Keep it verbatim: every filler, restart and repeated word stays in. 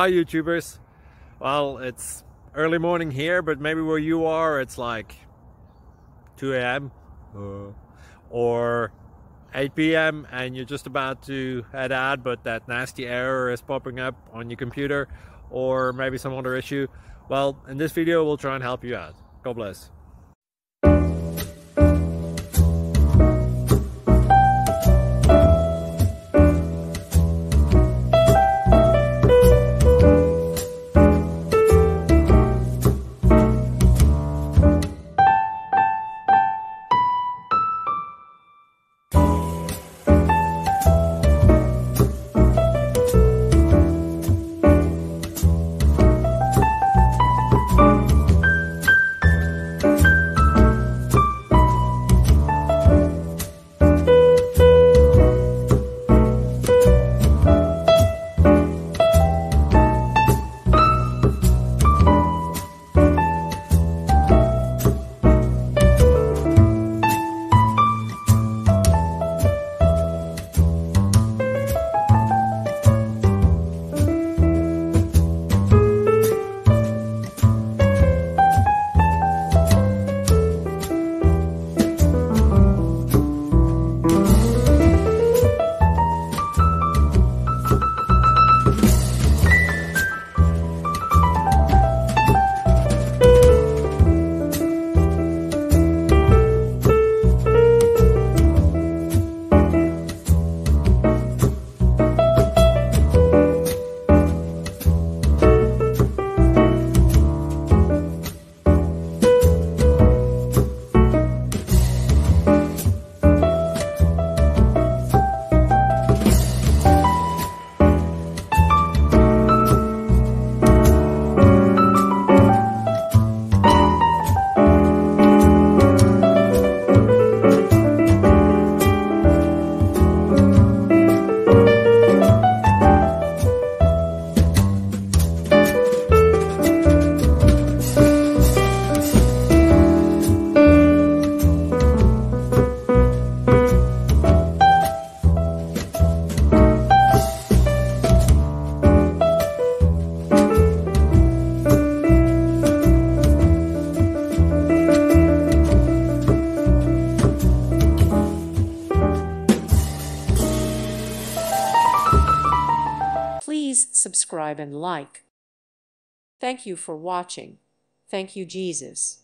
Hi YouTubers. Well, it's early morning here, but maybe where you are it's like two A M uh, or eight P M and you're just about to head out, but that nasty error is popping up on your computer, or maybe some other issue. Well, in this video we'll try and help you out. God bless. Please subscribe and like. Thank you for watching. Thank you, Jesus.